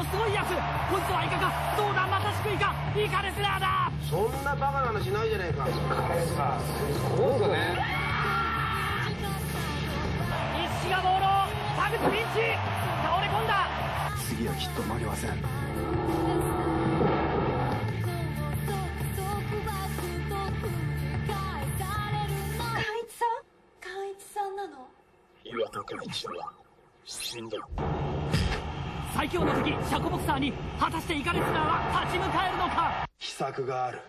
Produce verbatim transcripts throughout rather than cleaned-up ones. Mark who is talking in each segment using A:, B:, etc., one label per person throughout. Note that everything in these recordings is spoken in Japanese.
A: すごいやつ。こいつはいかか。どうだ、またしくいか。イカレスラーだ。
B: そんなバカな話ないじゃねえか。イカレスラーそうですね。
A: 西がボールを田口ピンチ。倒れ込んだ。
C: 次はきっと負けません。
D: 岩田寛一は死んだ。
A: 最強の敵シャコボクサーに果たしてイカレスラーは立ち向かえるのか。
B: 秘策がある。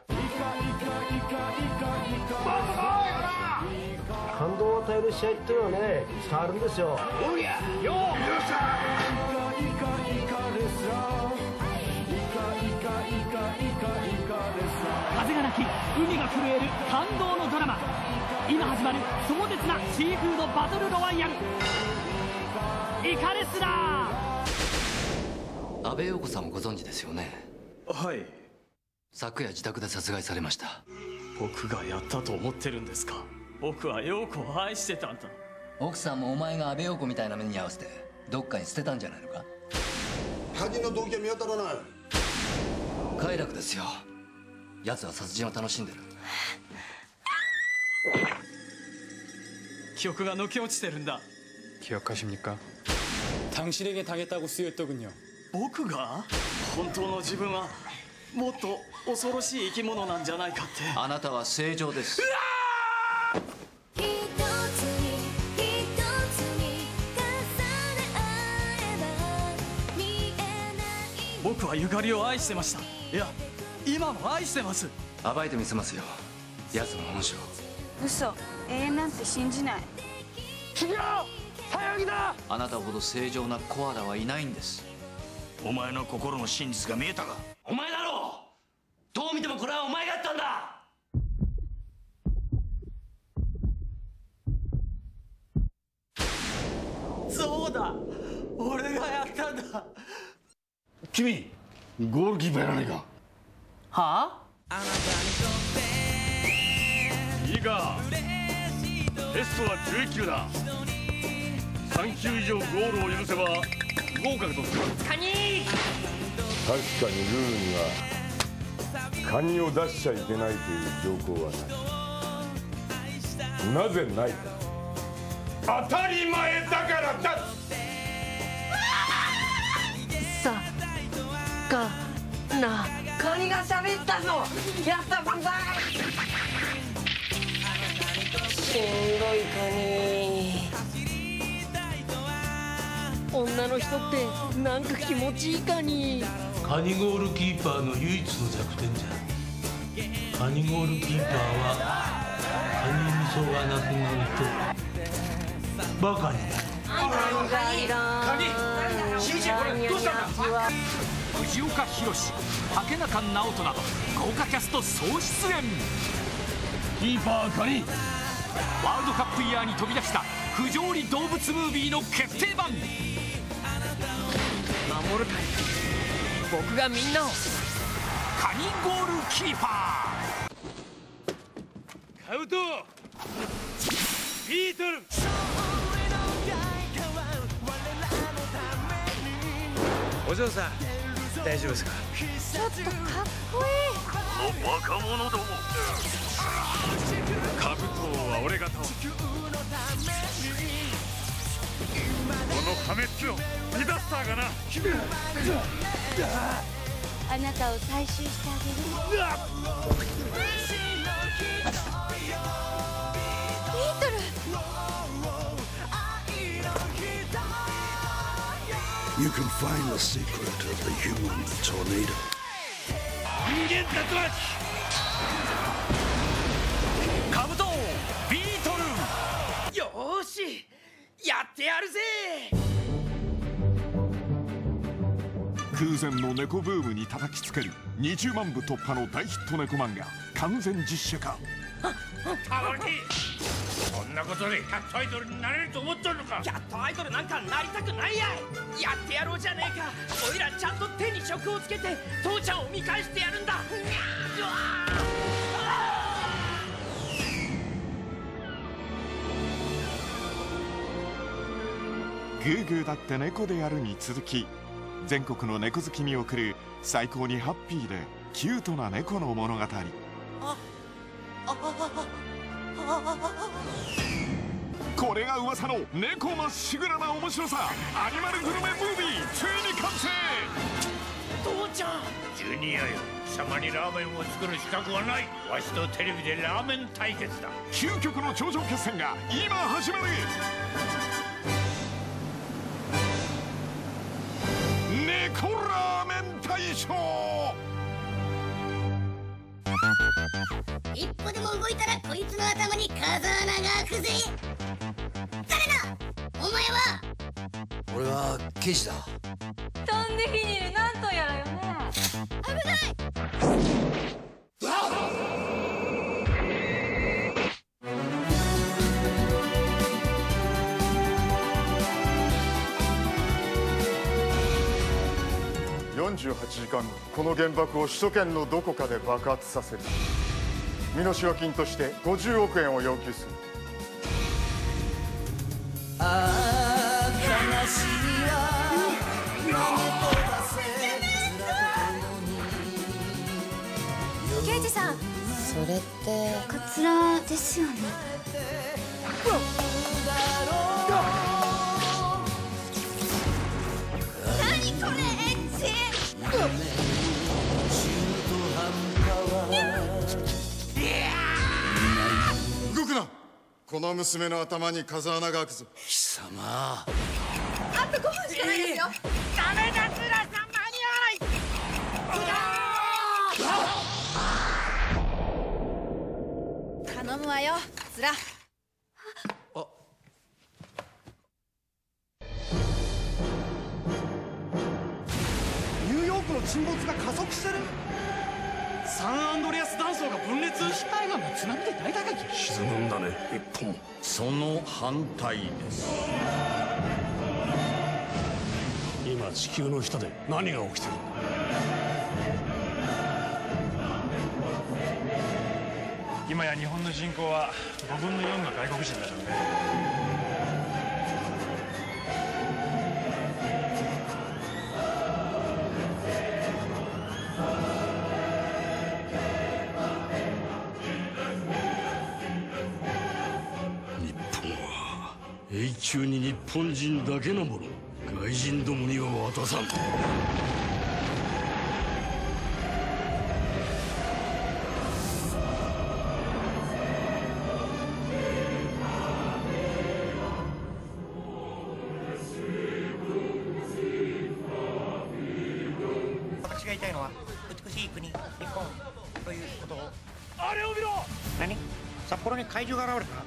B: 感動を与える試合っていうのはね、伝わるんですよ。
D: おりゃよ
A: よ風が鳴き海が震える感動のドラマ。今始まる壮絶なシーフードバトルロワイヤル、イカレスラ
E: ー。安倍陽子さんもご存知ですよね。
D: はい。
E: 昨夜自宅で殺害されました。
D: 僕がやったと思ってるんですか。僕は陽子を愛してたんだ。
E: 奥さんもお前が安倍陽子みたいな目に合わせてどっかに捨てたんじゃないのか。
F: 犯人の動機は見当たらない。
E: 快楽ですよ。奴は殺人を楽しんでる。
D: 記憶が抜け落ちてるんだ。
G: 기억하십니까? 당신에게 당했다고 쓰였더군요.
D: 僕が本当の自分はもっと恐ろしい生き物なんじゃないかって。
E: あなたは正常です。
D: 僕はゆかりを愛してました。いや今も愛してます。
E: 暴いてみせますよ、奴の本性。
H: 嘘、永遠なんて信じない。
A: 違う、早ぎだ。
E: あなたほど正常なコアラはいないんです。
I: お前の心の真実が見えたか。
E: お前だろう。どう見てもこれはお前がやったんだ。
D: そうだ、俺がやったんだ。
I: 君ゴールキーパーやらないか。
A: はあ。
J: いいか、テストはじゅういっきゅうだ。さんきゅう以上ゴールを許せば不合格とする。
A: カニ。
K: 確かにルールにはカニを出しちゃいけないという条項はない。なぜないか。当たり前だからだ。
L: さかな。カニが喋ったぞ。やった、万歳。しんどいカニ。女の人ってなんか気持ちいいカニ。
M: カニゴールキーパーの唯一の弱点じゃ。カニゴールキーパーはカニ味噌がなくなるとバカになる。
A: カニ。シージェ、これどうしたんだ。藤岡弘、竹中直人など豪華キャスト総出演。
J: キーパーカニ。
A: ワールドカップイヤーに飛び出した不条理動物ムービーの決定版。守るため僕がみんなを。カニゴールキーパ
J: ー。カウトビートル。
I: お嬢さん大丈夫ですか。
H: ちょっとかっこいい。
J: このバカ者ども。カブトは俺が倒す。この破滅のディザスターがな。
H: あなたを採集してあげる。ビートル。
F: You can find the secret of the human tornado.
J: 人間竜巻。
A: カブトビートル。よーし、やってやるぜ。
N: 空前の猫ブームに叩きつけるにじゅうまんぶ突破の大ヒット猫漫画完全実写化。
J: タモリ、そんなことでキャットアイドルになれると思っとるのか。
A: キャットアイドルなんかなりたくないやい。やってやろうじゃねえか。おいらちゃんと手に職をつけて父ちゃんを見返してやるんだ。
N: グーグーだって猫でやるに続き、 全国の猫好きに送る最高にハッピーでキュートな猫の物語。あこれが噂の猫まっしぐらな面白さ、アニマルグルメムービーついに完成。
J: 父ちゃん、ジュニアよ、貴様にラーメンを作る資格はない。わしとテレビでラーメン対決だ。
N: 究極の頂上決戦が今始まる。猫ラーメン大賞。
O: 一歩でも動いたらこいつの頭に風穴が開くぜ。誰だお前は。
E: 俺は刑事だ。
H: 飛んで火にいるなんとやらよね。危ない。
P: よんじゅうはちじかんごこの原爆を首都圏のどこかで爆発させる。身代金としてごじゅうおくえんを要求する。
Q: ああ悲しみは投げ飛ばせ。
H: 刑事さん、
Q: それって
H: カツラですよね。何これエッチ。
P: 動くな。この娘の頭に風穴が開くぞ。
E: 貴様。
H: あとごふんしかないですよ。
O: ダメだズラさん、間に合わない。頼むわよズラ。
D: ニューヨークの沈没が加速してる。サンアンドレアス断層が分裂。機体がもう津波で大打撃。
J: 沈むんだね一本。
I: その反対です。
J: 今地球の下で何が起きてるんだ。
G: 今や日本の人口はごぶんのよんが外国人だろうね。
J: 永久に日本人だけのもの、外人どもには渡さん。
R: 私が言いたいのは美しい国日本ということを。
J: あれを見ろ。
R: 何？札幌に怪獣が現れた。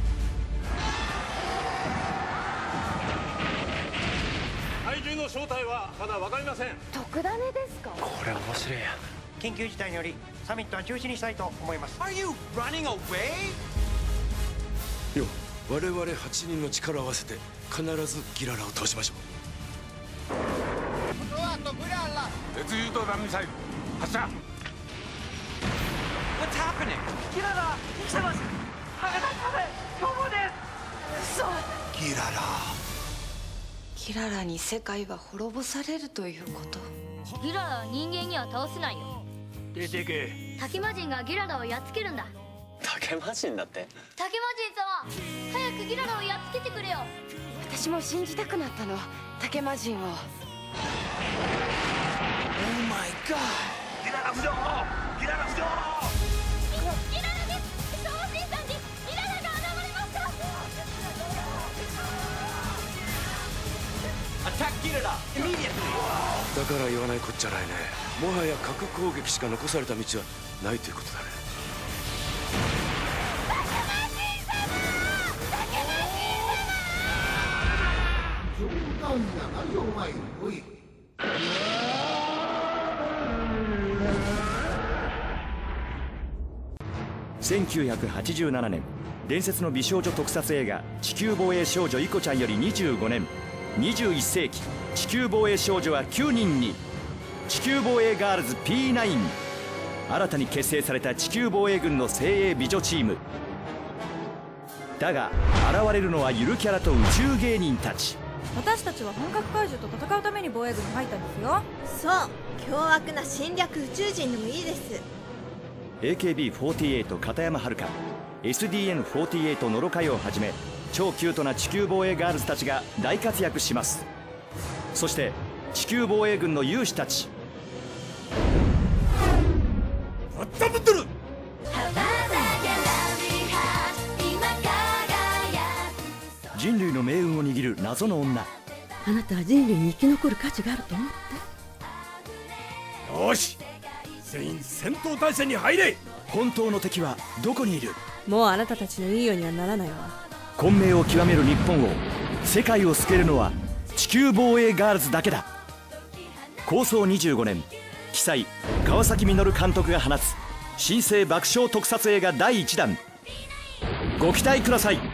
J: 怪獣の正体はまだ分かりません。
H: 特ダネですか。
G: これ面白いや。
R: 緊急事態によりサミットは中止にしたいと思います。
Q: Are you running away?
K: よ、我々はちにんの力を合わせて必ずギララを倒しましょう。
J: 鉄誘導弾ミサイル発射。
Q: What's happening?
L: ギララ生きてます。羽田カフェ凶暴です。嘘。
E: ギララ。
L: ギララに世界は滅ぼされるということ。
H: ギララは人間には倒せないよ。
J: 出てけ。
H: 竹魔人がギララをやっつけるんだ。
G: 竹魔人だって。
H: 竹魔人様、早くギララをやっつけてくれよ。
L: 私も信じたくなったの、竹魔人を。
Q: Oh my god! ギララ不良！ギララ不良！
H: ギララです。超新さんにギララが現れました。
Q: Attack ギララ immediately!
K: だから言わないこっちゃないね。もはや核攻撃しか残された道はないということだね。
S: せんきゅうひゃくはちじゅうななねん、伝説の美少女特撮映画「地球防衛少女イコちゃん」よりにじゅうごねん、にじゅういっせいき地球防衛少女はきゅうにんに。地球防衛ガールズ ピーナイン、 新たに結成された地球防衛軍の精鋭美女チームだが、現れるのはゆるキャラと宇宙芸人たち。
T: 私たちは本格怪獣と戦うために防衛軍に入ったんですよ。
U: そう、凶悪な侵略宇宙人でもいいです。
S: エーケービーフォーティーエイト 片山遥、 エスディーエヌフォーティーエイト 野呂佳代をはじめ超キュートな地球防衛ガールズたちが大活躍します。そして地球防衛軍の勇士たち、
D: バッタブトル
S: 人類の命運を握る謎の女。
V: あなたは人類に生き残る価値があると思って。
D: よし、全員戦闘態勢に入れ。
S: 本当の敵はどこにいる？
V: もうあなたたちのいいようにはならないわ。
S: 混迷を極める日本を、世界を救えるのは地球防衛ガールズだけだ。構想にじゅうごねん、記載川崎実監督が放つ新生爆笑特撮映画だいいちだん、ご期待ください。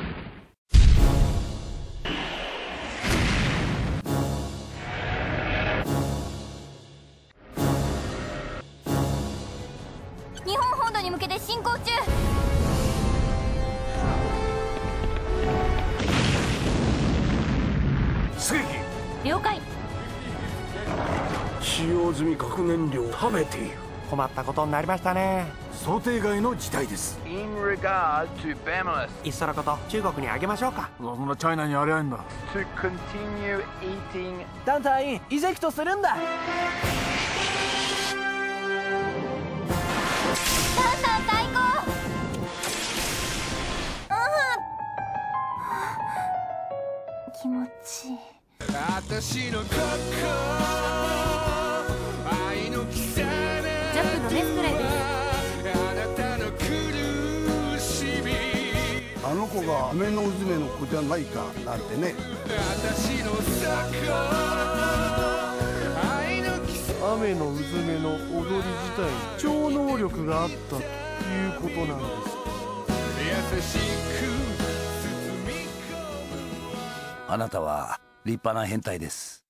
H: 日本本土に向けて進行中。
F: 正義
H: 了解。
F: 使用済み核燃料を食べている。
R: 困ったことになりましたね。
F: 想定外の事態です。
B: In regard to Bamalis
R: いっそのこと中国にあげましょうか。
G: そんなチャイナにありゃいんだ。
B: to continue eating
R: 団体イジェクトするんだ。
H: ダンさん最高。気持ちいい。
Q: 私の心愛のきさ
T: ジャップのレスプレイです。
Q: あなたの苦しみ、
F: あの子が雨のうずめの子じゃないかなんてね。
Q: 私の坂愛のきさ
W: 雨のうずめの踊り自体に超能力があったということなんです。
Q: 優しく
C: あなたは立派な変態です。